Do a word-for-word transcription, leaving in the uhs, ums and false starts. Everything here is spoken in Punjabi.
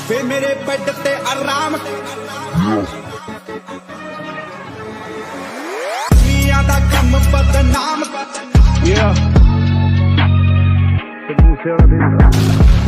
ਵੇ ਮੇਰੇ ਬੈੱਡ ਤੇ ਆਰਾਮ ਮੀਆਂ ਦਾ ਕੰਮ ਬਦਨਾਮ Yeah.